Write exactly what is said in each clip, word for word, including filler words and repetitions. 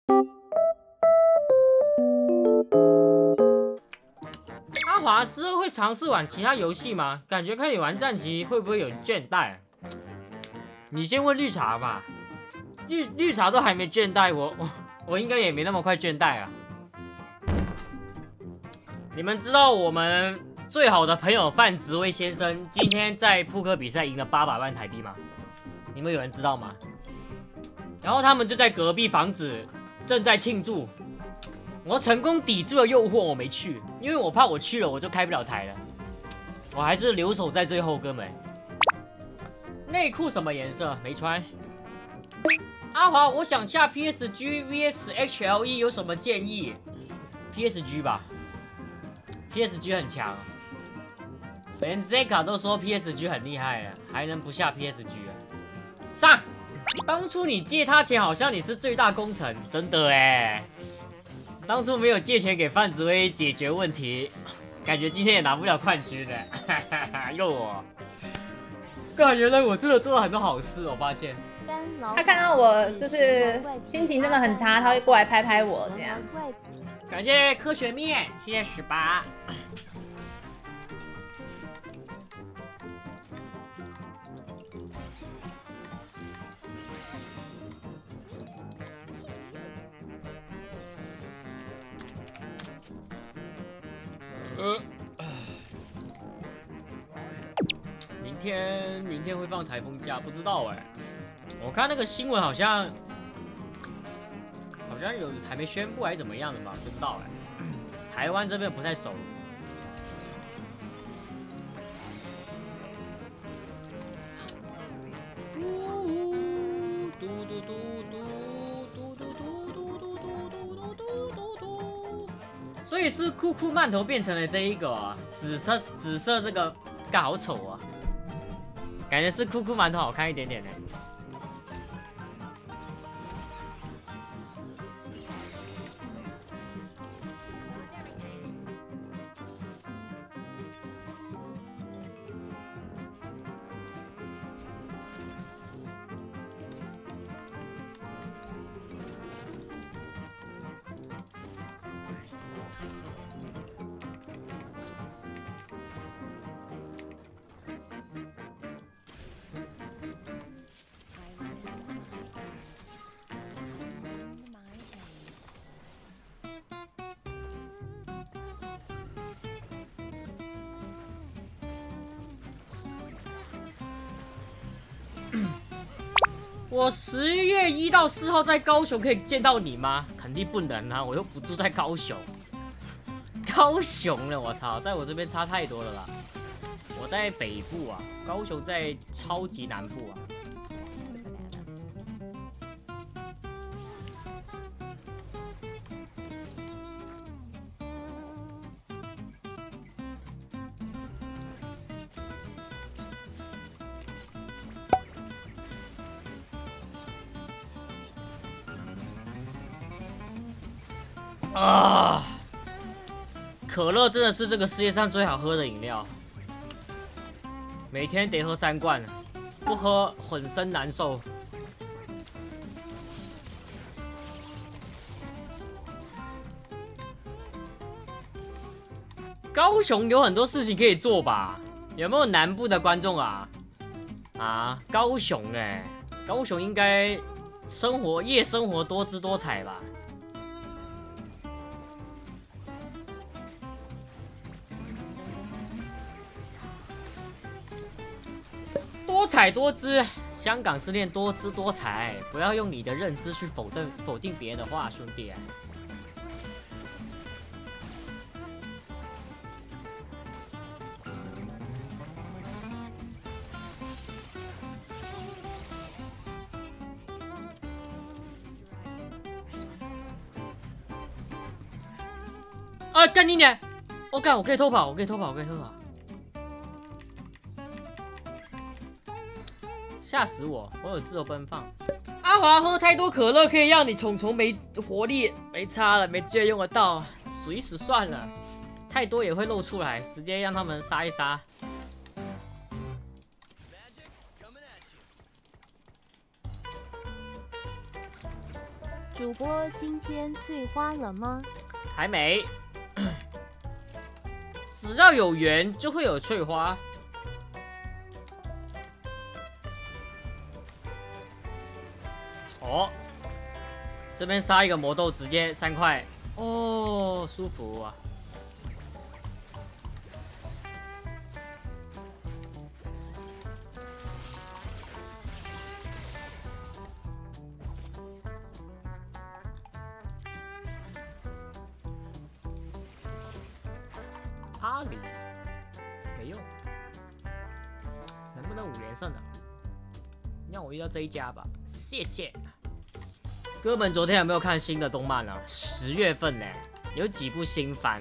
阿华之后会尝试玩其他游戏吗？感觉看你玩战棋会不会有倦怠？你先问绿茶吧，绿绿茶都还没倦怠，我我我应该也没那么快倦怠啊。你们知道我们最好的朋友范植威先生今天在扑克比赛赢了八百万台币吗？你们有人知道吗？然后他们就在隔壁房子正在庆祝。我成功抵住了诱惑，我没去，因为我怕我去了我就开不了台了。我还是留守在最后，哥们。内裤什么颜色？没穿。阿华，我想下 P S G V S H L E 有什么建议 ？P S G 吧 ，P S G 很强，连 Zeka 都说 P S G 很厉害了，还能不下 P S G 啊？上！当初你借他钱，好像你是最大功臣，真的哎。当初没有借钱给范植威解决问题，感觉今天也拿不了冠军呢。又我，干，原来我真的做了很多好事，我发现。 他看到我就是心情真的很差，他会过来拍拍我这样。 感谢科学面，谢谢十八。呃，明天明天会放台风假，不知道哎。我看那个新闻好像好像有还没宣布还是怎么样的吧，不知道哎。台湾这边不太熟。所以是酷酷馒头变成了这一个、啊、紫色紫色这个，干好丑啊！感觉是酷酷馒头好看一点点呢。我十月一到四号在高雄可以见到你吗？肯定不能啊，我又不住在高雄。高雄了，我操，在我这边差太多了啦。我在北部啊，高雄在超级南部啊。啊！可乐真的是这个世界上最好喝的饮料，每天得喝三罐，不喝浑身难受。高雄有很多事情可以做吧？有没有南部的观众啊？啊，高雄哎、欸，高雄应该生活夜生活多姿多彩吧？多彩多姿，香港是练多姿多彩，不要用你的认知去否定否定别人的话，兄弟。啊，干你娘！我干，我可以偷跑，我可以偷跑，我可以偷跑。吓死我！我有自由奔放。阿华喝太多可乐可以让你虫虫没活力，没差了，没机会用得到，数一数算了。太多也会露出来，直接让他们杀一杀。 主播今天翠花了吗？ 还没。只要有缘就会有翠花。哦，这边杀一个魔豆直接三块，哦，舒服啊！阿里没用，能不能五连胜啊？让我遇到这一家吧，谢谢。哥们，昨天有没有看新的动漫啊？十月份呢，有几部新番。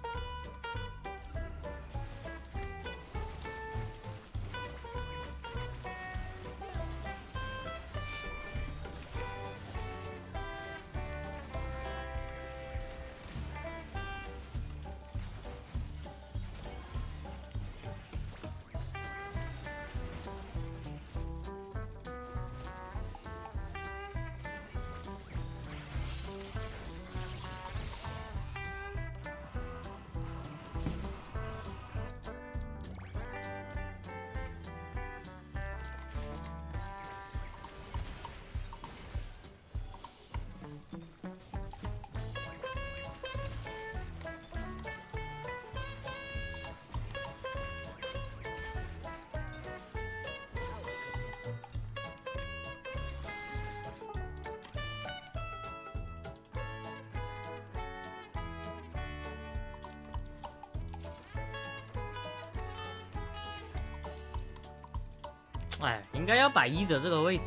哎，应该要摆医者这个位置。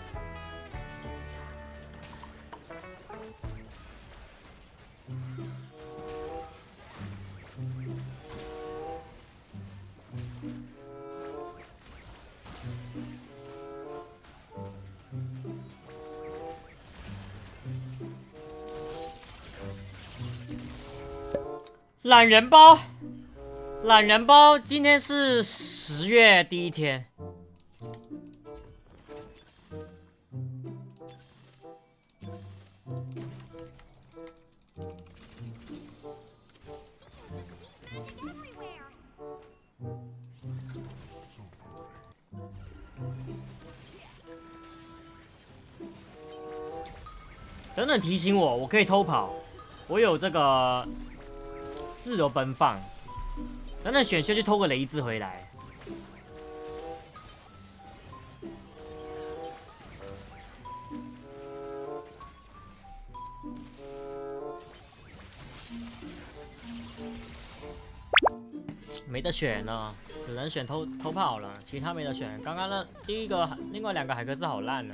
懒人包，懒人包，今天是十月第一天。等等提醒我，我可以偷跑，我有这个自由奔放。等等选秀去偷个雷兹回来。没得选了，只能选偷偷跑了，其他没得选。刚刚那第一个，另外两个海克斯好烂呢。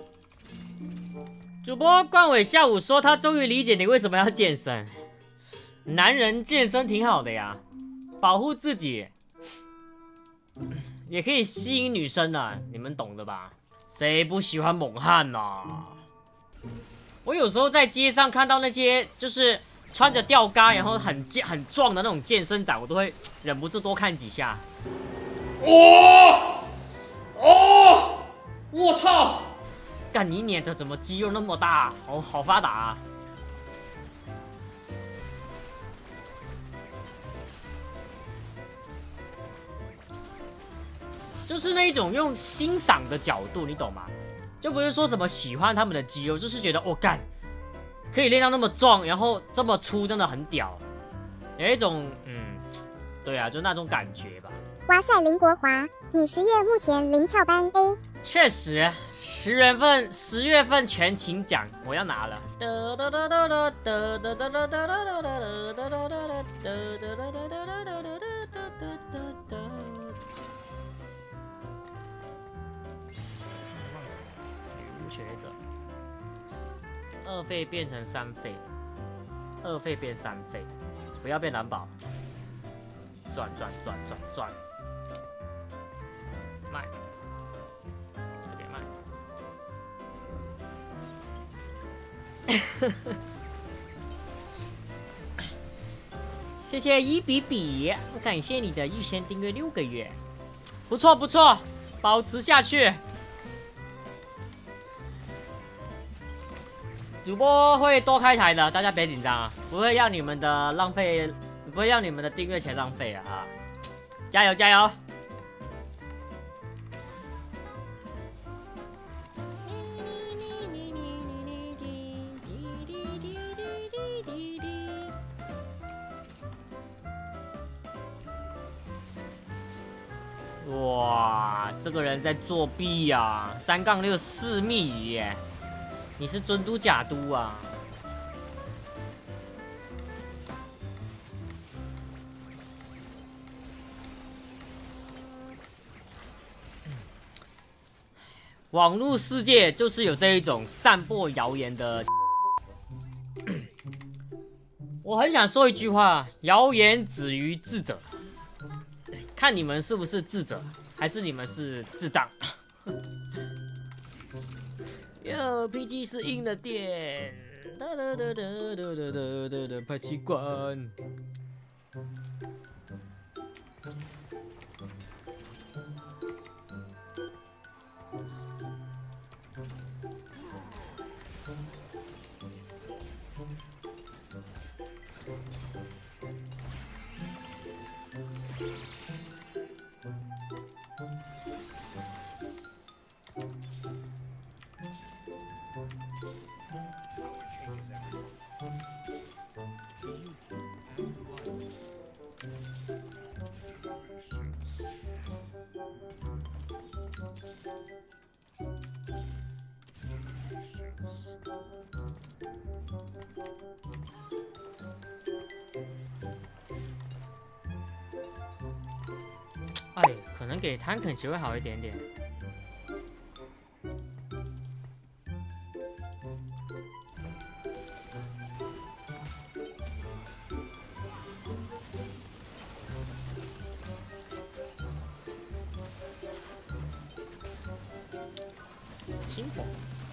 主播冠伟下午说他终于理解你为什么要健身，男人健身挺好的呀，保护自己，也可以吸引女生啊，你们懂的吧？谁不喜欢猛汉啊？我有时候在街上看到那些就是穿着吊嘎然后很健很壮的那种健身仔，我都会忍不住多看几下。哦哦，我操！干你娘的，怎么肌肉那么大？好好发达啊！就是那一种用欣赏的角度，你懂吗？就不是说什么喜欢他们的肌肉，就是觉得哦干，可以练到那么壮，然后这么粗，真的很屌。有一种嗯，对啊，就那种感觉吧。 哇塞，林国华，你十月目前零翘班 A。确实。十月份，十月份全勤奖我要拿了。女巫学者，二费变成三费，二费变三费，不要变蓝宝。转转转转转，卖。谢谢一比比，感谢你的预先订阅六个月，不错不错，保持下去。 主播会多开台的，大家别紧张啊，不会让你们的浪费，不会让你们的订阅钱浪费啊！啊，加油加油！哇，这个人在作弊呀、啊！三杠六四密语耶，你是真嘟假嘟啊？网络世界就是有这一种散播谣言的。我很想说一句话：谣言止于智者。看你们是不是智者，还是你们是智障？哟 ，P G 是硬的电，哒哒哒哒哒哒哒哒哒，排气管。哎，可能给坦肯奇会好一点点。轻火。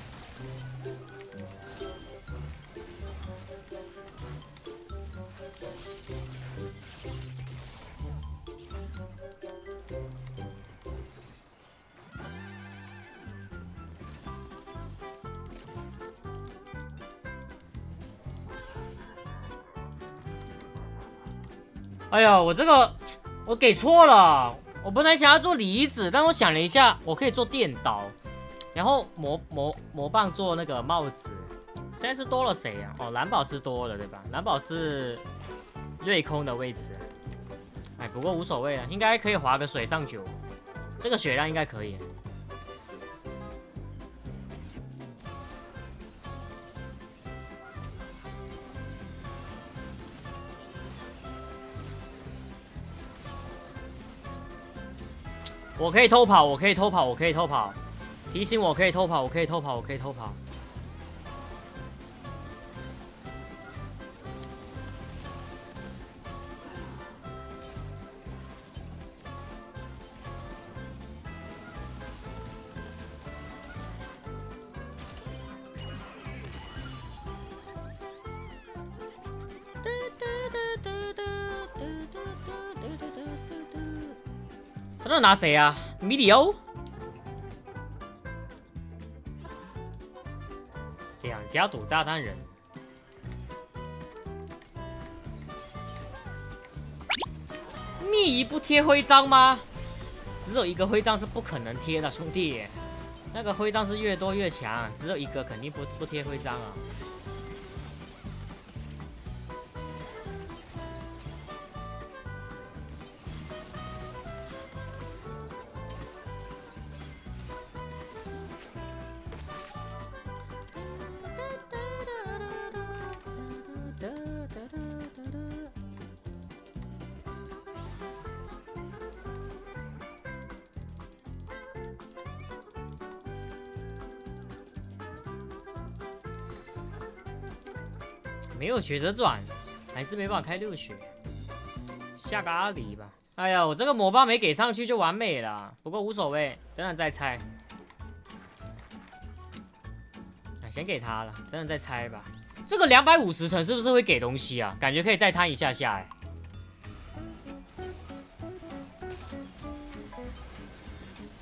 哎呀，我这个我给错了，我本来想要做梨子，但我想了一下，我可以做电刀，然后魔魔魔棒做那个帽子。现在是多了谁啊？哦，蓝宝石多了对吧？蓝宝是瑞空的位置。哎，不过无所谓了，应该可以划个水上九，这个血量应该可以。我可以偷跑，我可以偷跑，我可以偷跑。提醒我可以偷跑，我可以偷跑，我可以偷跑。他那拿谁啊？米里欧，两家赌炸弹人，密仪不贴徽章吗？只有一个徽章是不可能贴的，兄弟，那个徽章是越多越强，只有一个肯定不不贴徽章啊。没有血折转，还是没办法开六血，下个阿里吧。哎呀，我这个魔棒没给上去就完美了，不过无所谓，等等再拆。哎，先给他了，等等再拆吧。这个两百五十层是不是会给东西啊？感觉可以再摊一下下哎。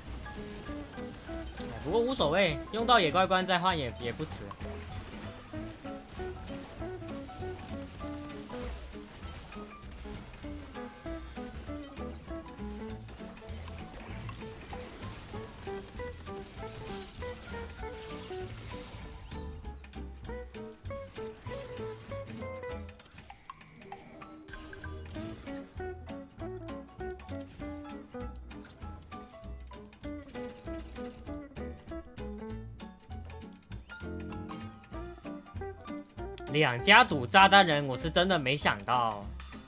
不过无所谓，用到野怪关再换也也不迟。 两家赌炸弹人，我是真的没想到。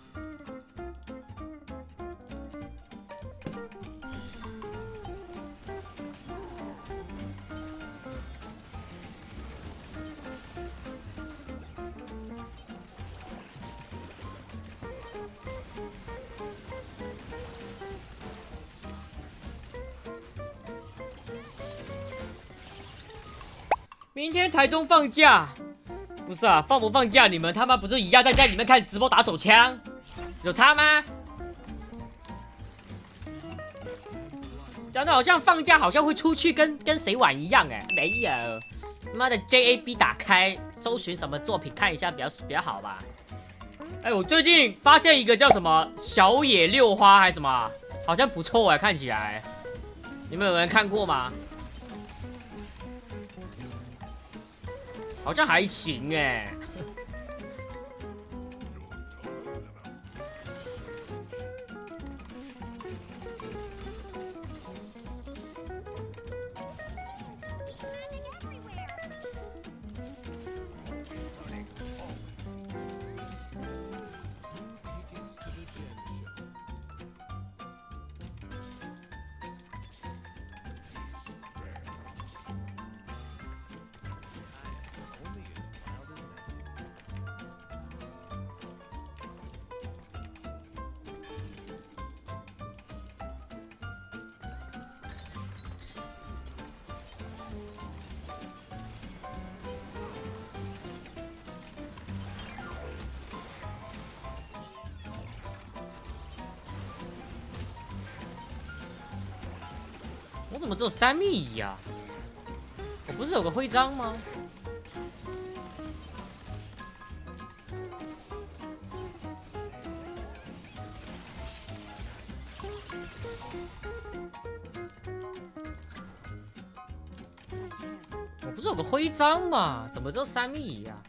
明天台中放假，不是啊，放不放假你们他妈不是一样在家里面看直播打手枪，有差吗？讲的好像放假好像会出去跟跟谁玩一样哎，没有，妈的 J A B 打开搜寻什么作品看一下比较比较好吧。哎，我最近发现一个叫什么小野六花还是什么，好像不错哎，看起来，你们有人看过吗？好像还行哎。我怎么只有三密仪啊？我不是有个徽章吗？我不是有个徽章吗？怎么只有三密仪啊？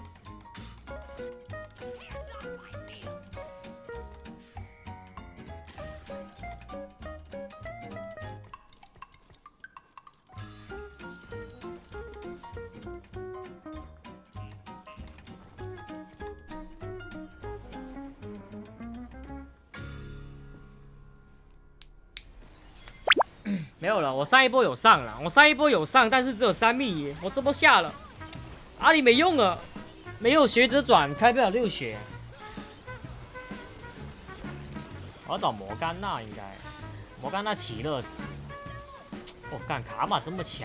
没有了，我上一波有上了，我上一波有上，但是只有三密耶，我这波下了，阿里没用了，没有学者转，开不了六血。我要找摩甘娜，应该摩甘娜奇乐死。我、哦、干卡玛这么强，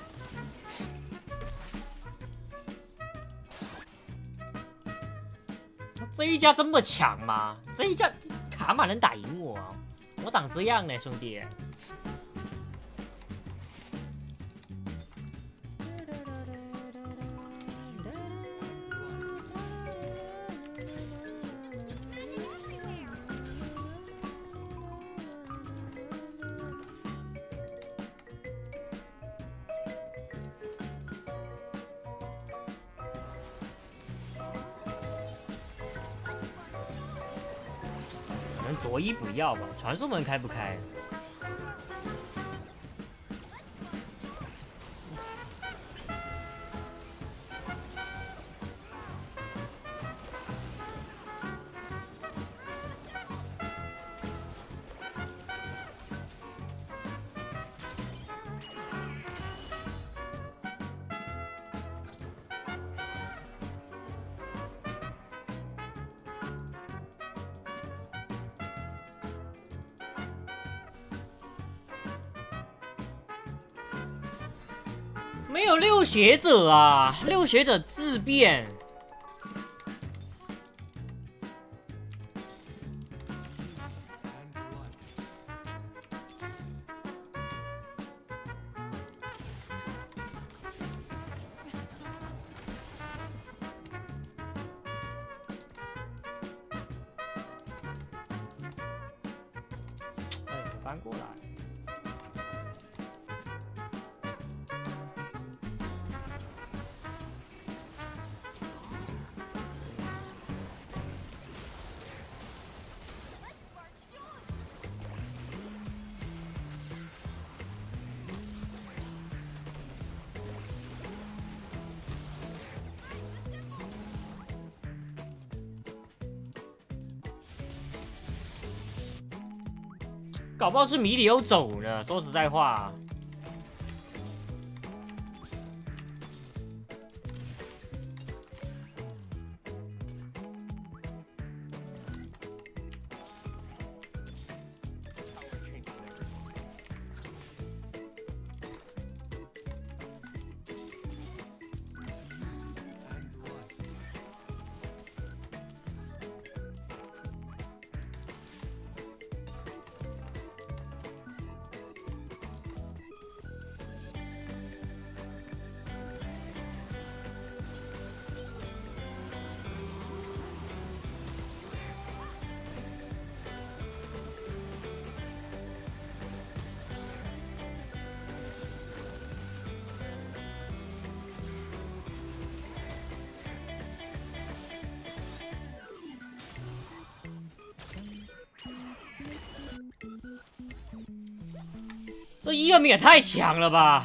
这一家这么强吗？这一家卡玛能打赢我？我长这样呢，兄弟。可能佐伊不要吧，传送门开不开？没有六学者啊，六学者自变。哎，翻过来。 搞不好是米里欧走呢。说实在话。 这一二名也太强了吧！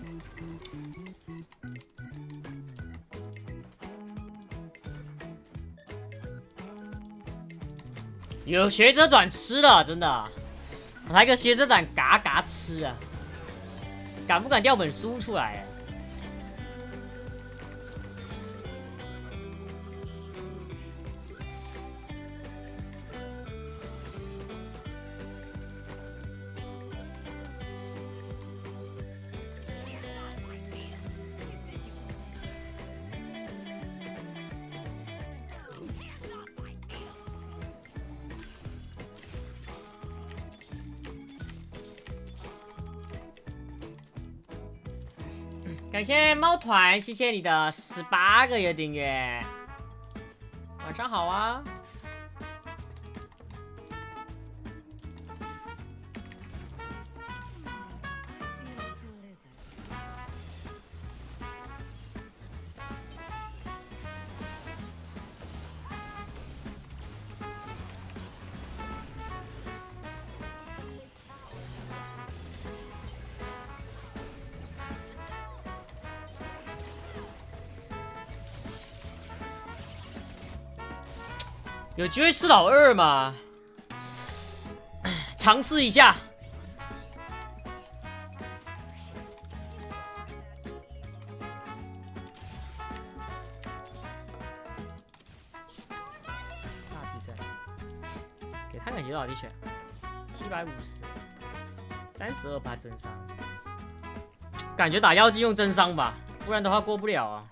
有学者转吃了，真的，来个学者转嘎嘎吃啊！敢不敢掉本书出来？ 感谢猫团，谢谢你的十八个月订阅。晚上好啊！有机会吃老二吗？尝试一下。大提升，给他感觉多少滴血？七百五十，三十二趴增伤。感觉打妖姬用增伤吧，不然的话过不了啊。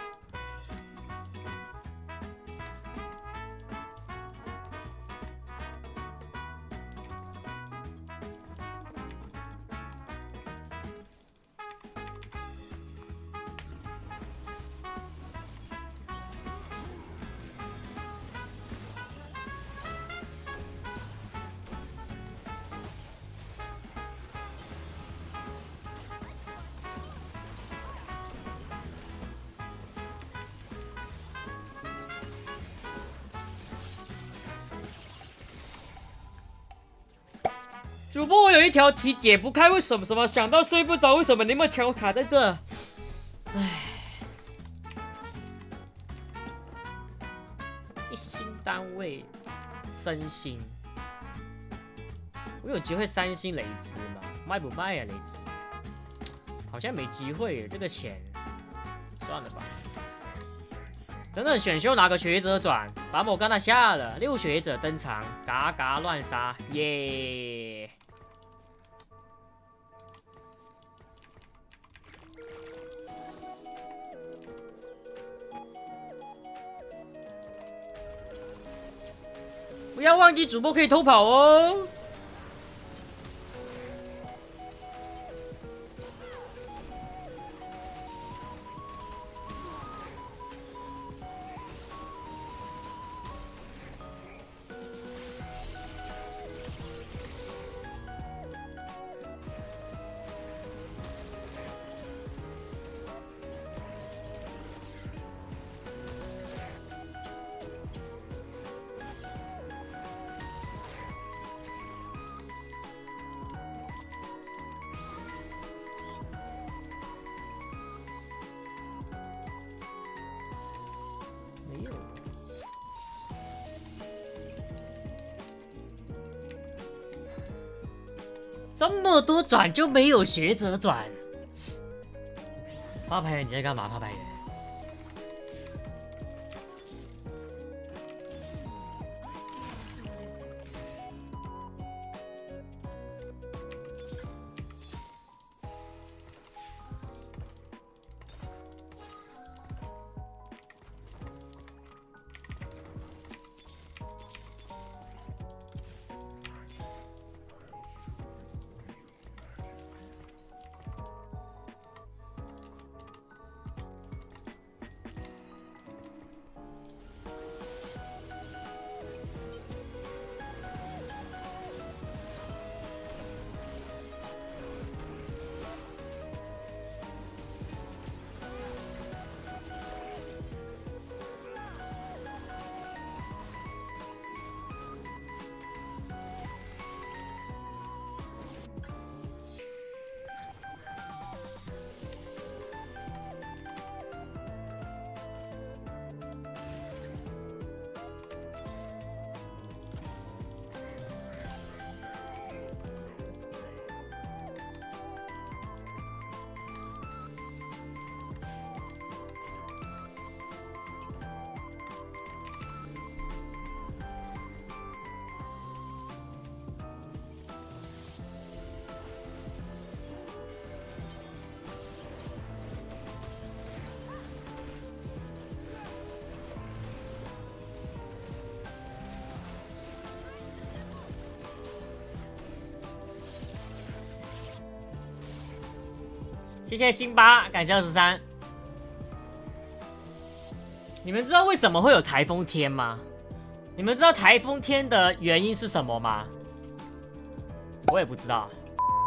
主播，我有一条题解不开，为什么什么想到睡不着？为什么你们抢我卡在这？唉，一星单位，身心，我有机会三星雷兹吗？卖不卖啊？雷兹好像没机会耶，这个钱算了吧。等等，选秀拿个学者转，把某干他下了，六学者登场，嘎嘎乱杀，耶！ 不要忘记主播可以偷跑哦！ 这么多转就没有学者转。发牌员你在干嘛？发牌员。 谢谢辛巴，感谢二十三。你们知道为什么会有台风天吗？你们知道台风天的原因是什么吗？我也不知道。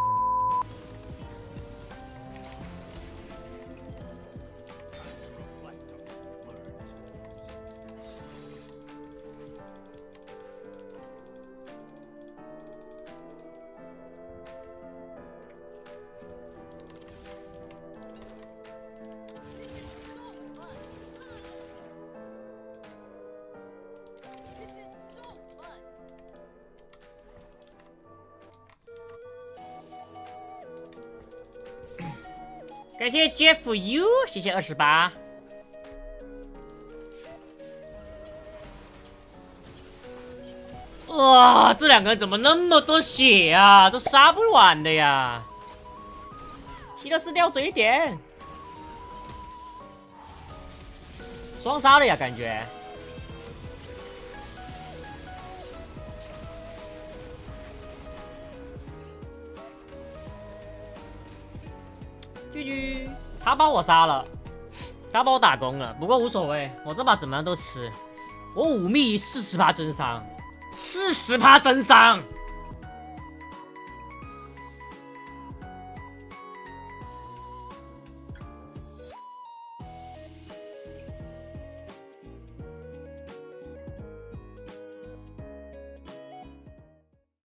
感谢 Jeff U， 谢谢二十八。哇，这两个人怎么那么多血啊？都杀不完的呀！齐乐斯掉嘴点，双杀了呀，感觉。 G G， 他把我杀了，他把我打攻了，不过无所谓，我这把怎么样都吃。我五密四十趴真伤，四十趴真伤。